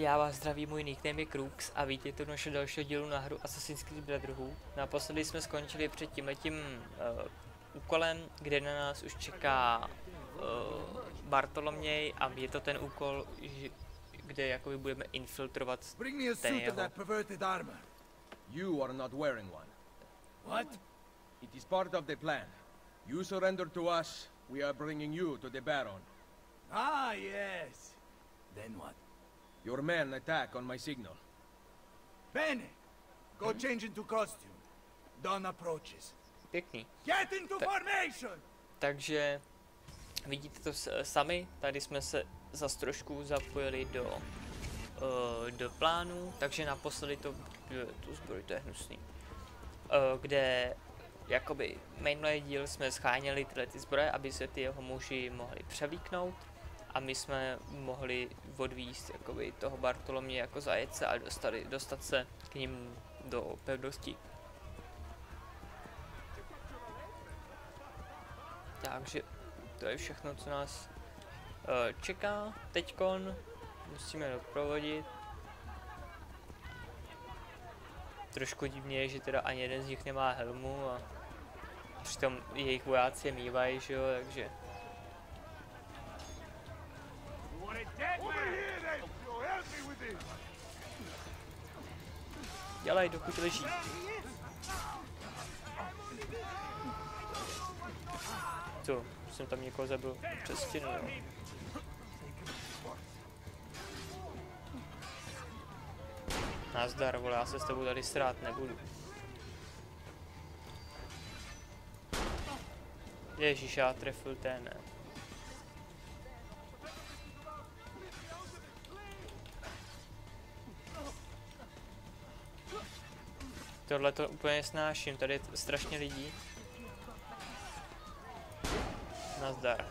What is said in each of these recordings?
Já vás zdravím, můj nickname je Krux a vítejte v našeho dalšího dílu na hru Assassin's Creed Brotherhood. Naposledy jsme skončili před tímhletím úkolem, kde na nás už čeká Bartoloměj a je to ten úkol, kde jakoby budeme infiltrovat ten jeho. You are not wearing one. What? It is part of the plan. You surrender to us, we are bringing you to the Baron. Ah, yes. Then what? Your men attack on my signal. Bene. Go change into costume. Dawn approaches. Pěkný. Get into formation! Takže vidíte to sami, tady jsme se zas trošku zapojili do plánu, takže naposledy tu zbroj, to je hnusný. Kde jakoby minulý díl jsme scháněli tyhle zbroje, aby se ty jeho muži mohli převlíknout a my jsme mohli odvízt jakoby toho Bartolomě jako zajece a dostat se k ním do pevnosti. Takže to je všechno, co nás čeká teďkon. Musíme doprovodit. Trošku divně je, že teda ani jeden z nich nemá helmu a přitom jejich vojáci je mývají, že jo, takže... Dělej, dokud leží. Co? Jsem tam někoho zabil přes stěnu, jo. Nazdar, vole, já se s tebou tady srát nebudu. Ježíš, já trefil ten, ne. Tohle to úplně snáším, tady je strašně lidí. Nazdar.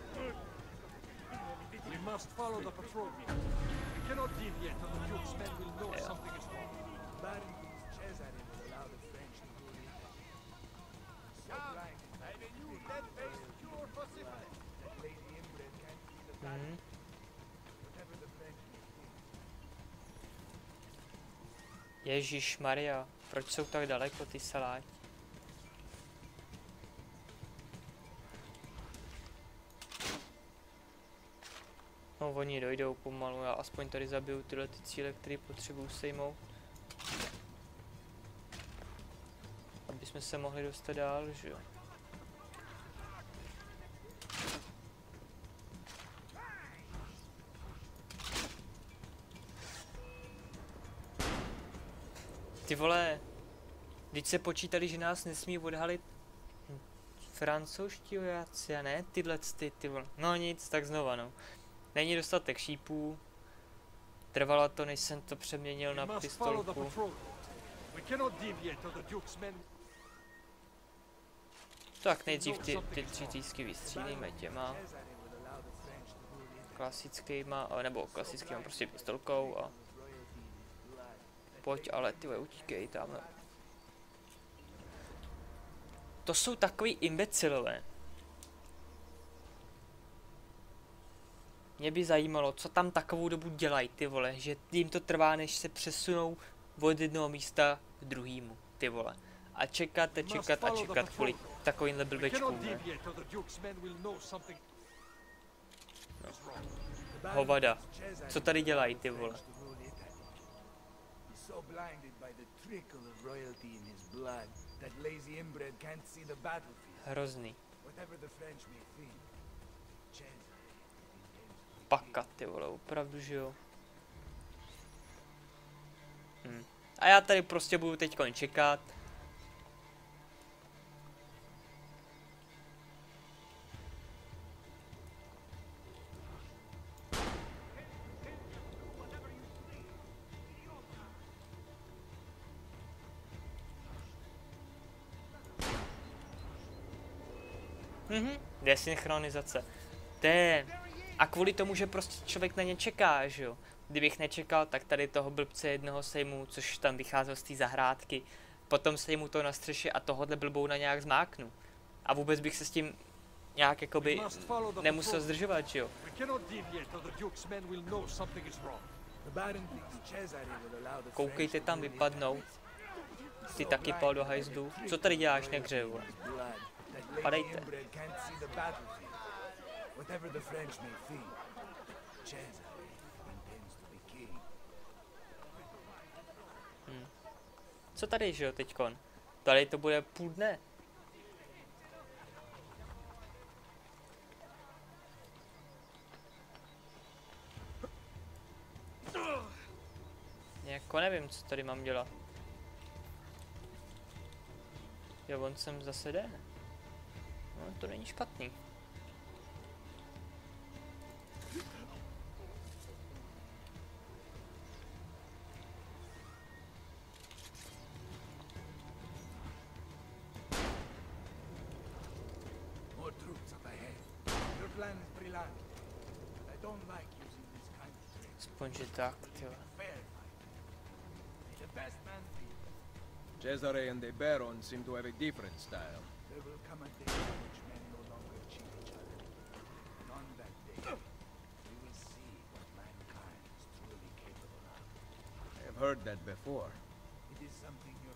Ježíš Maria, proč jsou tak daleko ty saláti? No, oni dojdou pomalu, já aspoň tady zabiju tyhle ty cíle, které potřebuju sejmout. Aby jsme se mohli dostat dál, že jo. Ty vole, když se počítali, že nás nesmí odhalit francouzští vojáci a ne tyhle ty vole. No nic, tak znova no. Není dostatek šípů. Trvalo to, než jsem to přeměnil na pistolku. Tak nejdřív ty tři týsky vystřílíme těma klasickýma, nebo klasickýma prostě pistolkou a pojď, ale ty utíkej tamhle. To jsou takový imbecilové. Mě by zajímalo, co tam takovou dobu dělají, ty vole, že jim to trvá, než se přesunou od jednoho místa k druhému, ty vole. A čekat kvůli takovýmhle blbečkům, ne? No. Hovada, co tady dělají, ty vole? Hrozný. Paka, ty vole, opravdu, že jo. A já tady prostě budu teďkon čekat. Desynchronizace. A kvůli tomu, že prostě člověk na ně čeká, že jo. Kdybych nečekal, tak tady toho blbce jednoho sejmu, což tam vycházel z té zahrádky, potom sejmu to na střeše a tohohle blbouna nějak zmáknu. A vůbec bych se s tím nějak jakoby nemusel zdržovat, že jo. The Baron thinks Cesare will allow the Koukejte French tam to rule vypadnou. his Ty taky pal do hajzlu. Co tady děláš, nehřeju? blood that Lady Padejte. Inbred can't see the battlefield. Whatever the French may think, Cesare intends to be king. Co tady, že jo, teďkon? Tady to bude půl dne. Jako nevím, co tady mám dělat. Jo, on sem zase jde. No, to není špatný. More troops up ahead. Your plan is brilliant, but I don't like using this kind of tricks. Aspoň, že tak, tyjo. Fair fight. May the best man lead. Cesare and the Baron seem to have a different style. There will come a day in which men no longer cheat each other. And on that day, we will see what mankind is truly capable of. I have heard that before. It is something your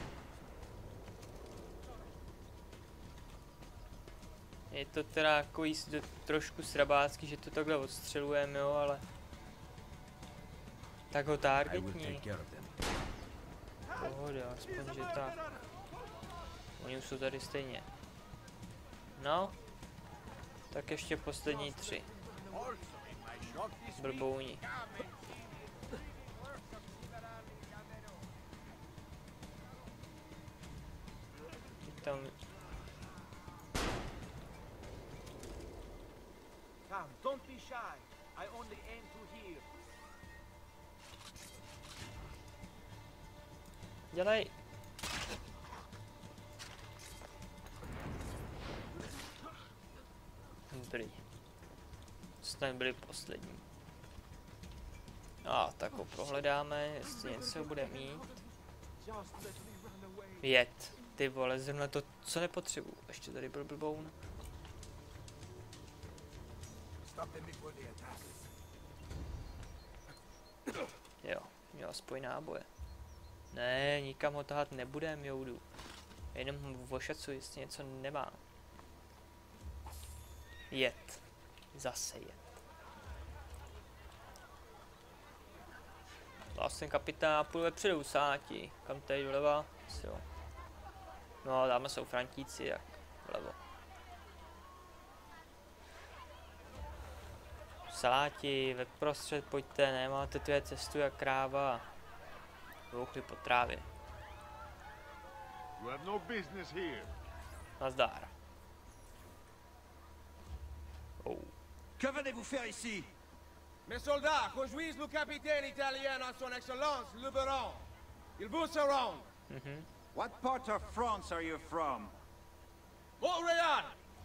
Je to teda takový trošku srabácký, že to takhle odstřelujeme, jo, ale... Tak ho I will targetní. take care of them. Pohoda, aspoň, že tak. Oni už jsou tady stejně. No. Tak ještě poslední 3. Blbouni. Tam... Come, don't be shy. I only aim to heal. Dělej. Dobrý. Snad byli poslední. A tak ho prohledáme, jestli něco bude mít. Just let me run away. Jet. Ty vole, zrovna to, co nepotřebuji. Ještě tady byl blboun. stop them before they attack. Jo, měl aspoň náboje. Ne, nikam ho tahat nebudem, joudu. Jenom ho vošacu, jestli něco nemá. Jet. Zase jet. Vlastně kapitán půl vepředu, sáti. Kam tady doleva? Jo. No, dáme jsou Frantíci, jak vlevo. Saláti, ve prostřed pojďte, nemáte tu je cestu jak kráva. Bouchli po trávě. You have no business here. Nazdár. Oh. Que venez-vous faire ici? Mes soldats, conduisent le capitaine italien à son excellence, le Baron. Il vous surround. What part of France are you from? Montreal!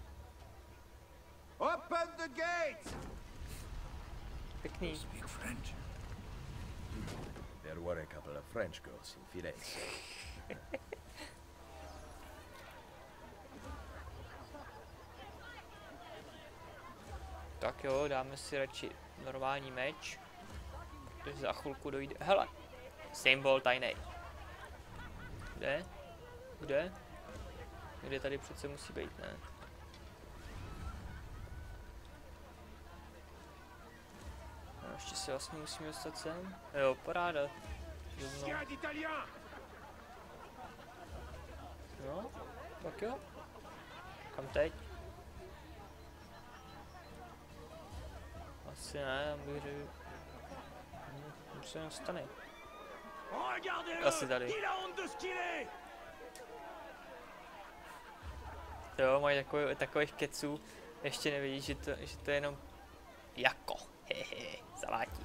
Open the gates! Pěkný. Speak French. There were a couple of French girls in Firenze. Tak jo, dáme si radši normální meč. Protože za chvilku dojde. Hele, symbol tajnej. Kde? Kde? Kde tady přece musí být, ne? No, ještě si vlastně musíme dostat sem. Jo, paráda. Rovnou. No, tak jo. Kam teď? Asi ne, tam bych řekl... Už se nestane. Asi tady. Jo, mají takových keců. Ještě nevidí, že to je jenom... Jako. Hehe, salátí.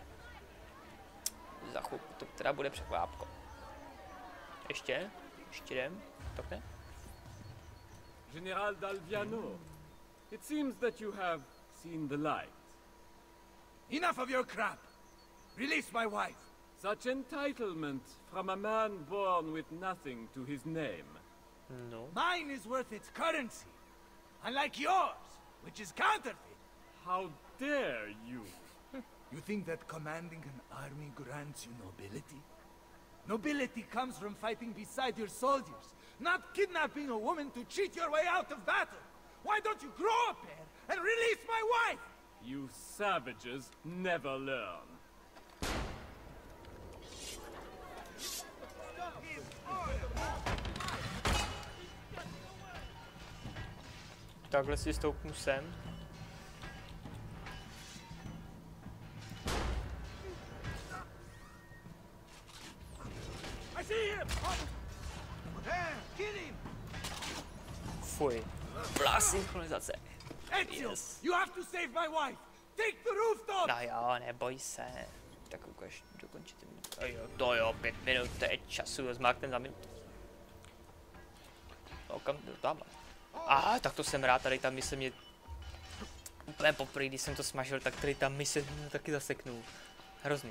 Za chvilku to teda bude překvápko. Ještě? Ještě jdem? Tak ne? General Dalviano, it seems that you have seen the light. Enough of your crap! Release my wife! Such entitlement from a man born with nothing to his name. No. Mine is worth its currency, unlike yours, which is counterfeit. How dare you? You think that commanding an army grants you nobility? Nobility comes from fighting beside your soldiers, not kidnapping a woman to cheat your way out of battle. Why don't you grow up here and release my wife? You savages never learn. Takhle si stoupnu sem. I see him! There, get him! Fuj. Plná synchronizace. Ezio, Yes. you have to save my wife! Take the rooftop! No jo, neboj se. Tak ukaž, dokončit. To jo, 5 minut, to je času, zmáknem za minutu. No kam, tamhle. Aha, tak to jsem rád, tady ta mise mě úplně poprvé, když jsem to smažil, tak tady ta mise mě taky zaseknul. Hrozný.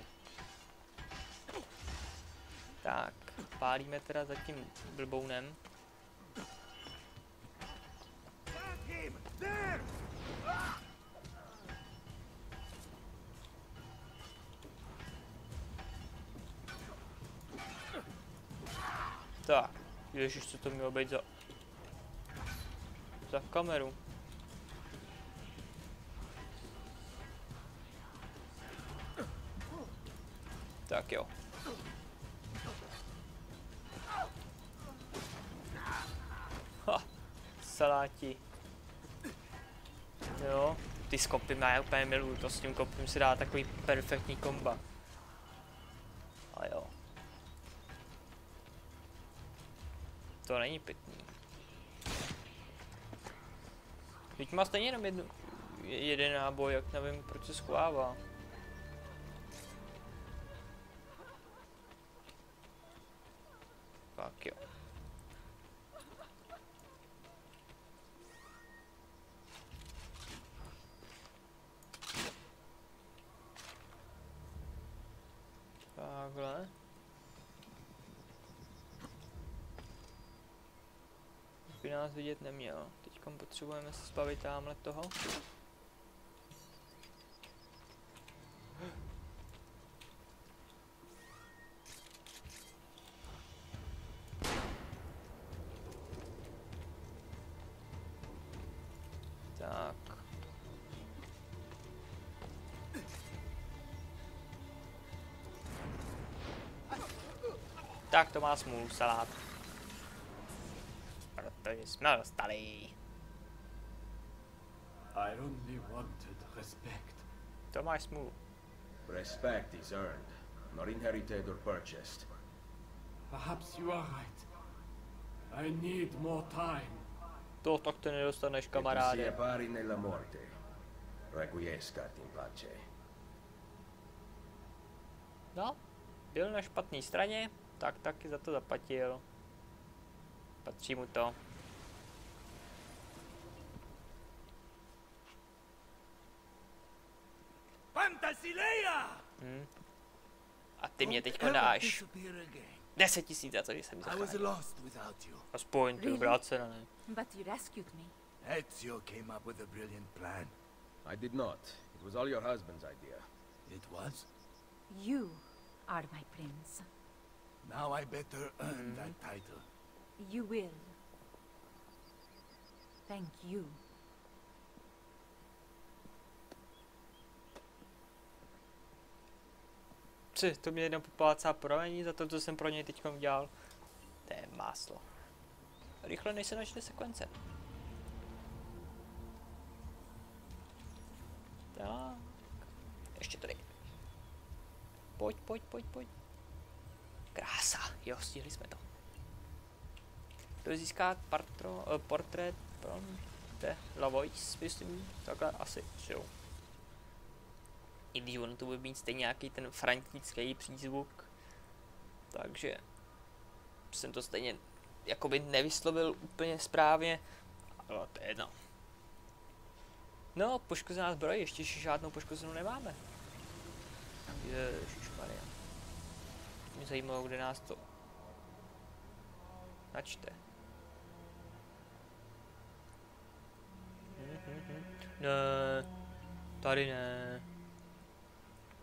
Tak, pálíme teda za tím blbounem. Tak, ježiš, co to mělo být za kameru. Tak jo. Ha, saláti. Jo, ty skopy má úplně miluju, to s tím kopem si dá takový perfektní komba. A jo. To není pěkný. Teď má stejně jenom jeden náboj, jak nevím, proč se schovává. Tak jo. Takhle. By nás vidět neměl. Teďkom potřebujeme se zbavit tamhle toho. Tak. Tak to má smůlu, salát. Protože jsme ho dostali. I only wanted respect. To máš smůlu. Respect is earned, not inherited or purchased. Perhaps you are right. I need more time. To tak to nedostaneš, E tu kamaráde. sia pari nella morte. Requiescat in pace. No, byl na špatné straně, tak taky za to zaplatil. Patří mu to. Pantasileia! A ty mě teďko dáš 10 000 za to, že jsem I was zachránil. lost without you. Aspoň, to je dobrá cena, ne? But you rescued me. Ezio came up with a brilliant plan. I did not. It was all your husband's idea. It was? You are my prince. Now I better earn that title. You will. Thank you. To mě jenom poplácá poravení za to, co jsem pro něj teďkom udělal. To je máslo. Rychle než se načne sekvence. Tak. Ještě tady. Pojď, pojď, pojď, pojď. Krása. Jo, stihli jsme to. To získá portrét de Lavois, myslím. Takhle asi, jo. I když on to bude mít stejně nějaký ten frantický přízvuk. Takže jsem to stejně jakoby nevyslovil úplně správně. Ale to je jedno. No, poškozená zbroj, ještě žádnou poškozenou nemáme. Ježišmarja. Mě zajímalo, kde nás to načte. Ne, tady ne.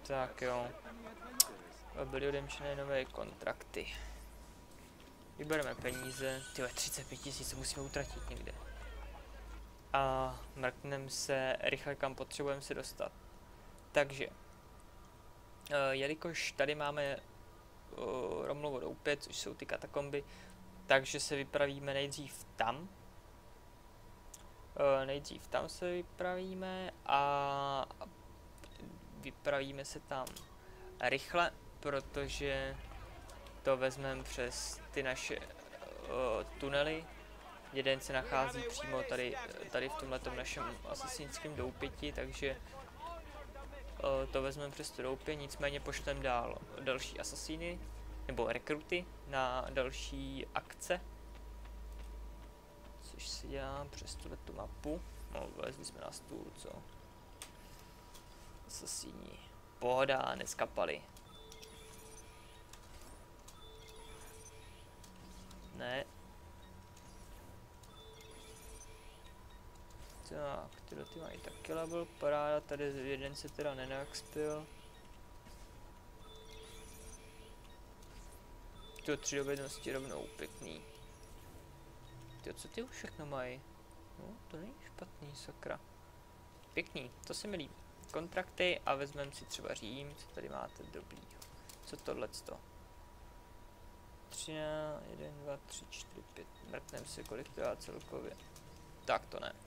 Tak jo. Byly odemčené nové kontrakty. Vybereme peníze. Tyhle 35 000 se musíme utratit někde. A mrkneme se rychle, kam potřebujeme se dostat. Takže, jelikož tady máme Romlovo doupě, což jsou ty katakomby, takže se vypravíme nejdřív tam. Nejdřív tam se vypravíme a vypravíme se tam rychle, protože to vezmeme přes ty naše tunely. Jeden se nachází přímo tady v tomhletom našem asasinském doupěti, takže to vezmeme přes to doupě, nicméně pošleme dál další asasíny, nebo rekruty na další akce. Což si dělám přes tu mapu. No, vlezli jsme na stůl, co? Asasíni. Pohoda, neskapali. Ne. Tak, tyhle ty mají taky level, paráda, tady jeden se teda nenaexpil. Tyhle 3 dovednosti rovnou, pěkný. Tyjo, co ty už všechno mají? No, to není špatný, sakra. Pěkný, to se mi líbí. Kontrakty a vezmeme si třeba Řím, co tady máte dobrýho. Co tohleto? 3, 1, 2, 3, 4, 5. Mrkneme si, kolik to dá celkově. Tak to ne.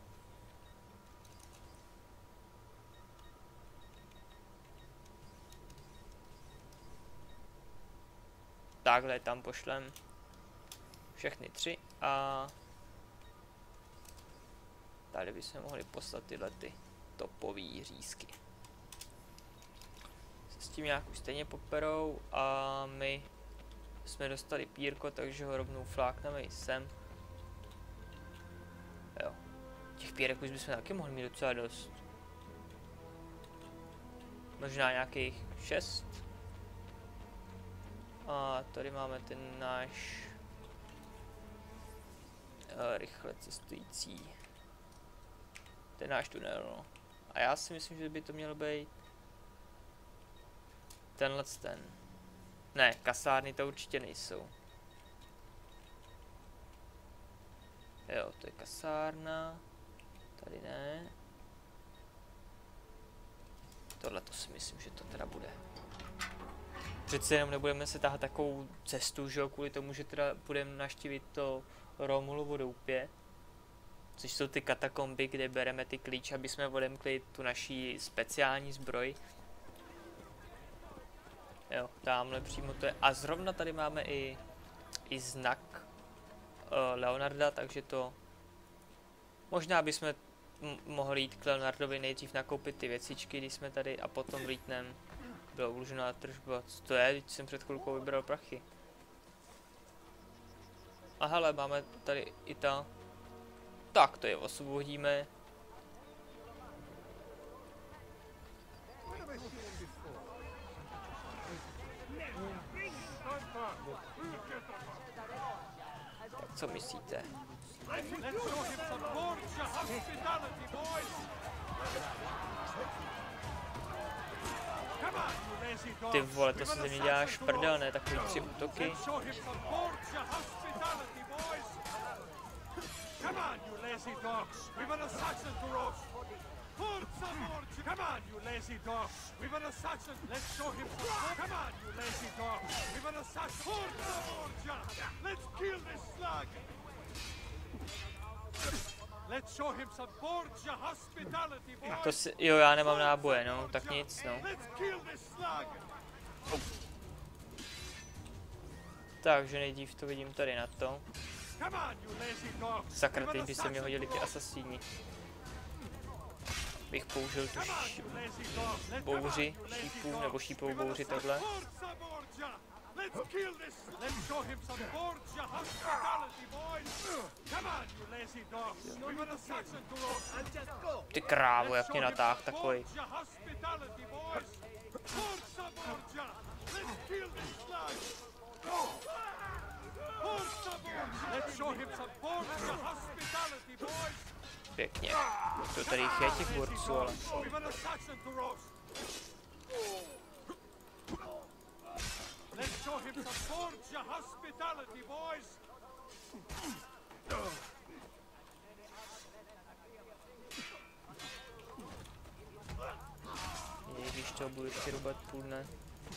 Takhle tam pošlem všechny 3 a tady bychom mohli poslat tyhle ty topový řízky. Se s tím nějak už stejně poperou a my jsme dostali pírko, takže ho rovnou flákneme i sem. Jo. Těch pírek už bychom taky mohli mít docela dost. Možná nějakých 6. A tady máme ten náš rychle cestující. Ten náš tunel, no. A já si myslím, že by to mělo být tenhle ten. Ne, kasárny to určitě nejsou. Jo, to je kasárna. Tady ne. Tohle to si myslím, že to teda bude. Přece jenom nebudeme se tahat takovou cestu, že jo, kvůli tomu, že teda budeme navštívit to Romulovo doupě. Což jsou ty katakomby, kde bereme ty klíče, aby jsme odemkli tu naší speciální zbroj. Jo, tamhle přímo to je. A zrovna tady máme i znak Leonarda, takže to... Možná bychom mohli jít k Leonardovi nejdřív nakoupit ty věcičky, když jsme tady, a potom lítnem. Byla uložená tržba. Co to je? Teď jsem před chvilkou vybral prachy. A hele, máme tady i ta. Tak, to je osvobodíme. Tak co myslíte? Ty vole, to se ze mě dělá šprdel, ne? Takový 3 útoky. To si, jo, já nemám náboje, no, tak nic, no. Takže nejdřív to vidím tady na to. Sakra, teď by se mě hodili ty asasíni. Bych použil tu bouři šípů, nebo šípovou bouři takhle. Ty krávo, jak mě natáh takový. Pěkně. To tady je těch borců, ale... hospitality, boys! Ježíš, to budu ještě rubat půl dne.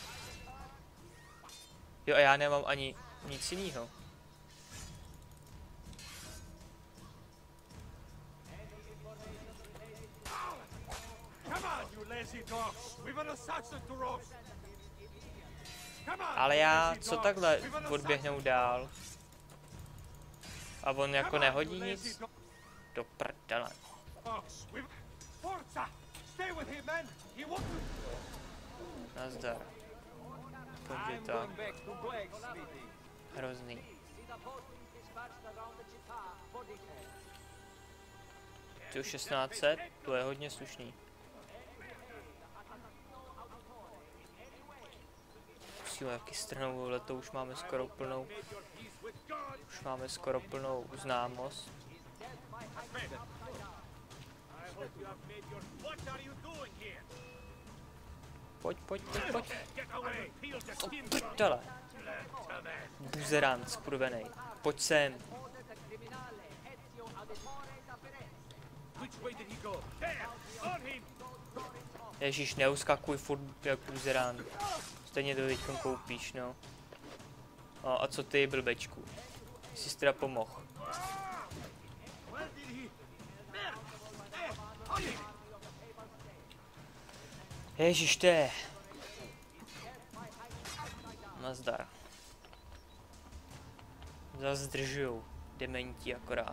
Jo, a já nemám ani nic jiného. Ale já, co takhle odběhnou dál? A on jako nehodí nic? Do prdele. Nazdar. Takže tak. Hrozný. Tu 1600, to je hodně slušný. Musíme jaký strnou, ale to už máme skoro plnou. Už máme skoro plnou známost. Pojď. O prdele. Buzerant skurvenej. Pojď sem. Ježíš, neuskakuj furt jak buzerant. Stejně to teďkom koupíš, no. A co ty, blbečku? Jsi teda pomohl. Ježíš, to je. Nazdar. Zas zdržujou. Dementi akorát.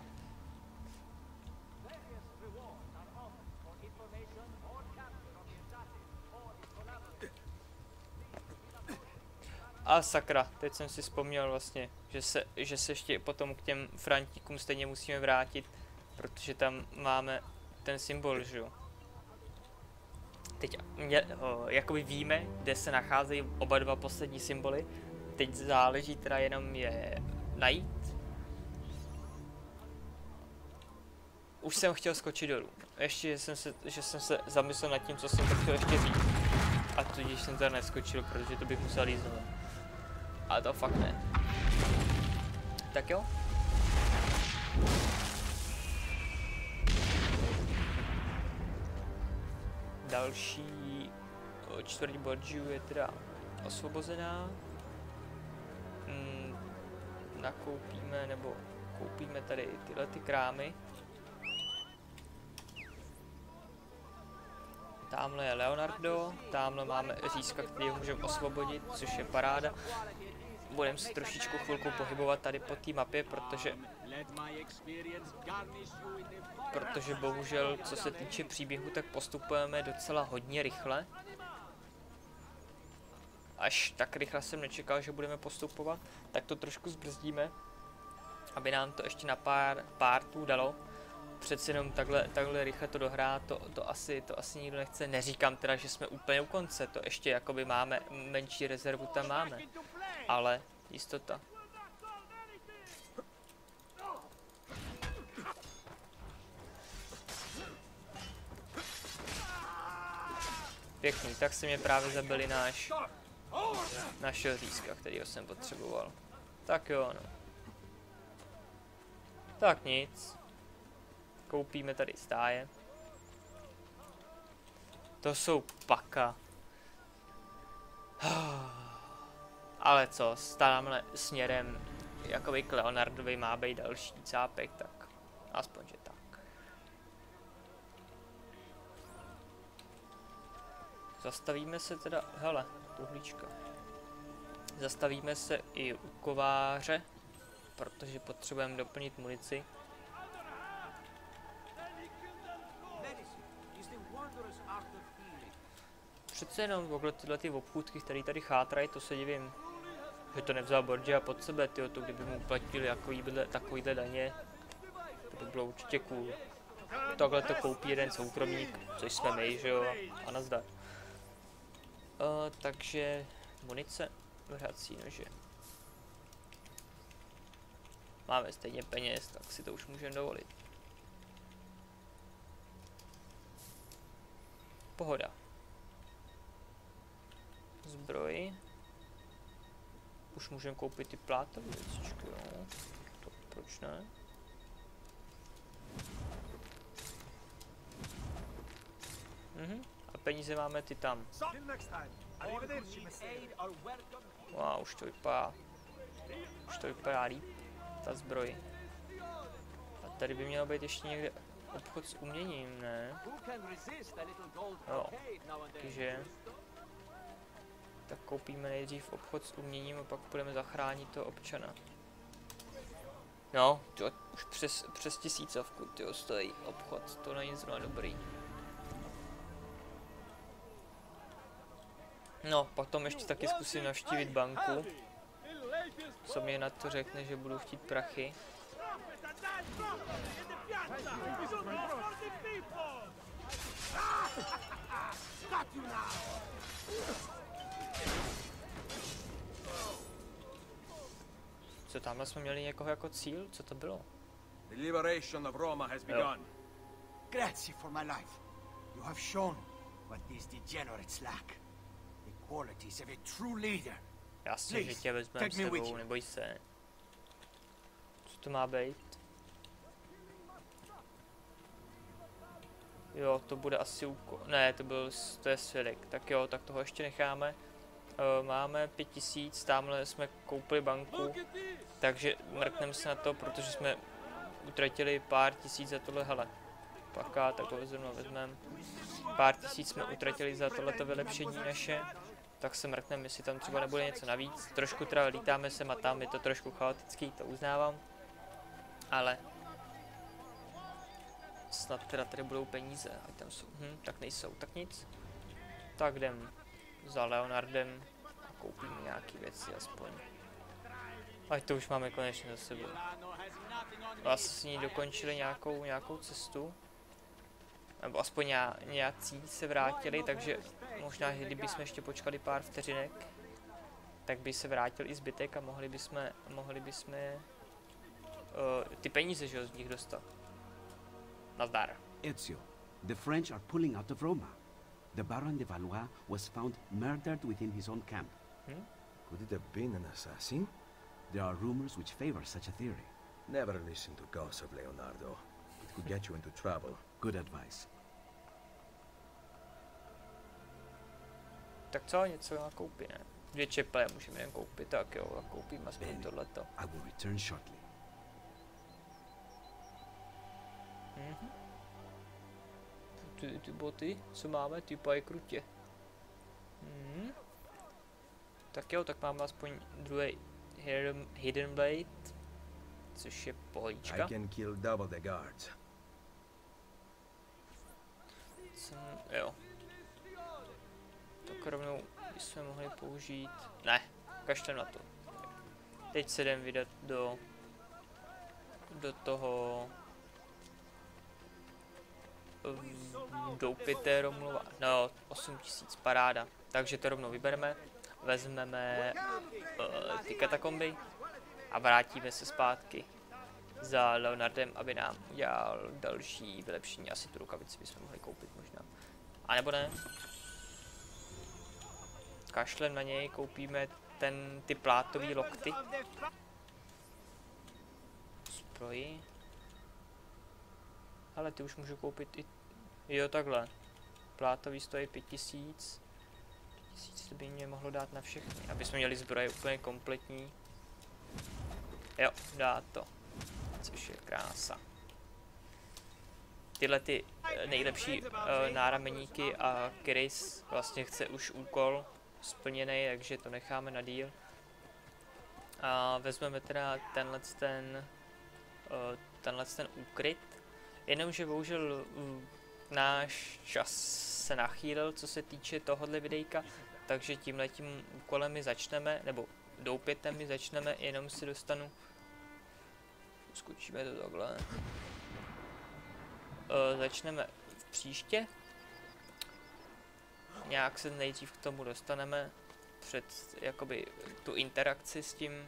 A sakra, teď jsem si vzpomněl vlastně, že se ještě potom k těm frantíkům stejně musíme vrátit, protože tam máme ten symbol, že jo. Teď jakoby víme, kde se nacházejí oba dva poslední symboly, teď záleží teda jenom je najít. Už jsem chtěl skočit dolů, ještě že jsem se zamyslel nad tím, co jsem to chtěl ještě říct. A tudíž jsem teda neskočil, protože to bych musel jít znovu. Ale to fakt ne. Tak jo. Další čtvrtí Borgiu je teda osvobozená. Nakoupíme, nebo koupíme tady tyhle ty krámy. Tamhle je Leonardo, tamhle máme Řízka, který ho můžeme osvobodit, což je paráda. Budeme se trošičku chvilku pohybovat tady po té mapě, protože bohužel, co se týče příběhu, tak postupujeme docela hodně rychle. Až tak rychle jsem nečekal, že budeme postupovat, tak to trošku zbrzdíme, aby nám to ještě na pár partů dalo. Přece jenom takhle rychle to dohrát, to asi nikdo nechce. Neříkám teda, že jsme úplně u konce, to ještě jakoby máme, menší rezervu tam máme, ale jistota. Pěkný, tak si mě právě zabili našeho Řízka, kterýho jsem potřeboval. Tak jo, no. Tak nic. Koupíme tady stáje. To jsou paka. Ale co, tamhle směrem, jakoby k Leonardovi má být další cápek, tak aspoň, že tak. Zastavíme se teda, hele, tuhlíčka. Zastavíme se i u kováře, protože potřebujeme doplnit munici. Přece jenom tyhle ty obchůdky, které tady chátrají, to se divím, že to nevzal Borgia pod sebe, tyjo, to kdyby mu platili takovýhle daně, to by bylo určitě cool. Takhle to koupí jeden soukromník, což jsme my, že jo, a nazdar. Takže munice, vrhací nože. Máme stejně peněz, tak si to už můžeme dovolit. Pohoda. Zbroj. už můžeme koupit ty plátové věcičky, jo. To proč ne? A peníze máme ty tam. Wow, už to vypadá líp, ta zbroj. A tady by mělo být ještě někde obchod s uměním, ne? Jo, takže tak koupíme nejdřív obchod s uměním a pak budeme zachránit toho občana. No, to už přes 1000 tyjo, stojí obchod, to není zrovna dobrý. No, potom ještě taky zkusím navštívit banku. Co mě na to řekne, že budu chtít prachy. Co tamhle jsme měli někoho jako cíl? Co to bylo? The liberation of Roma has begun. Grazie for my life. You have shown what these degenerates lack. The qualities of a true leader. Jasně, že tě vezmeme s sebou, neboj se. Co to má být? Jo, to bude asi úkol. Ne, to je svědek. Tak jo, tak toho ještě necháme. Máme 5000, tamhle jsme koupili banku. Takže mrkneme se na to, protože jsme utratili pár tisíc za tohle, hele. Paká, tak ho zrovna vezmeme. Pár tisíc jsme utratili za tohleto vylepšení naše. Tak se mrkneme, jestli tam třeba nebude něco navíc. Trošku teda lítáme sem a tam, je to trošku chaotický, to uznávám. Ale snad teda tady budou peníze, ať tam jsou. Tak nejsou, tak nic. Tak jdem za Leonardem a koupíme nějaký věci aspoň. Ať to už máme konečně za sebou. Vlastně dokončili nějakou cestu. Nebo aspoň nějací se vrátili, takže možná, že kdybychom ještě počkali pár vteřinek, tak by se vrátil i zbytek a mohli bychom ty peníze, že z nich dostat. Nazdar. Ezio, the French are pulling out of Roma. The Baron de Valois was found murdered within his own camp. Could it have been an assassin? There are rumors which favor such a theory. Never listen to gossip, Leonardo. It could get you into trouble. Good advice. Tak co, něco nakoupí, ne? 2 čeple můžeme jen koupit, tak jo, a koupím aspoň tohleto. I will return shortly. Ty boty, co máme, ty pají krutě. Tak jo, tak máme aspoň druhý Hidden Blade, což je pohodička. I can kill double the guards. Jo. Tak rovnou bychom mohli použít. Ne, kašlem na to. Teď se jdem vydat do toho doupité Romlova. No, 8000, paráda. Takže to rovnou vybereme. Vezmeme ty katakomby a vrátíme se zpátky za Leonardem, aby nám udělal další vylepšení. Asi tu rukavici bychom mohli koupit možná. A nebo ne? Kašlem na něj, koupíme ty plátový lokty. Zbroji. Ale ty už můžu koupit i... Jo, takhle. Plátový stojí 5000. 5000 to by mě mohlo dát na všechny, aby jsme měli zbroje úplně kompletní. Jo, dá to. Což je krása. Tyhle ty nejlepší nárameníky a Chris vlastně chce už úkol splněný, takže to necháme na díl. A vezmeme teda tenhle ten úkryt. Jenomže bohužel náš čas se nachýlil, co se týče tohohle videjka, takže tímhletím úkolem my začneme, nebo doupětem my začneme, jenom si dostanu. Skočíme to takhle. Začneme v příště. Nějak se nejdřív k tomu dostaneme před jakoby tu interakci s tím.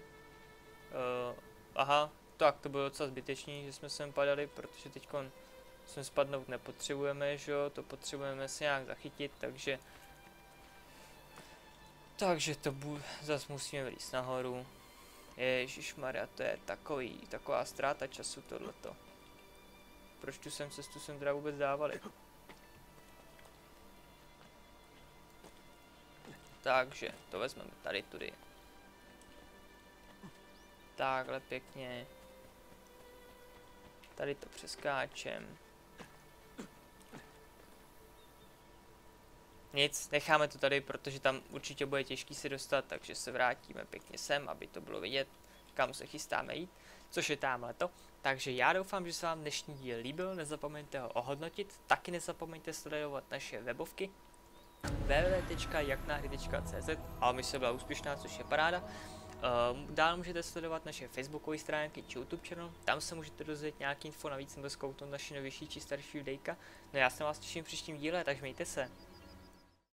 Aha, tak to bylo docela zbytečný, že jsme sem padali, protože teď sem spadnout nepotřebujeme, že jo, to potřebujeme se nějak zachytit, takže Takže to zase musíme vylízt nahoru. Ježišmarja, to je taková ztráta času tohleto. Proč tu cestu jsem teda vůbec dávali? Takže to vezmeme tady tudy. Takhle pěkně. Tady to přeskáčem. Nic, necháme to tady, protože tam určitě bude těžký se dostat, takže se vrátíme pěkně sem, aby to bylo vidět, kam se chystáme jít, což je tamhleto. Takže já doufám, že se vám dnešní díl líbil, nezapomeňte ho ohodnotit, taky nezapomeňte sledovat naše webovky www.jaknahry.cz, ale my se byla úspěšná, což je paráda. Dál můžete sledovat naše facebookové stránky či YouTube channel, tam se můžete dozvědět nějaký info navíc nebo zkouknout naše novější či starší videjka. No já se na vás těším v příštím díle, takže mějte se.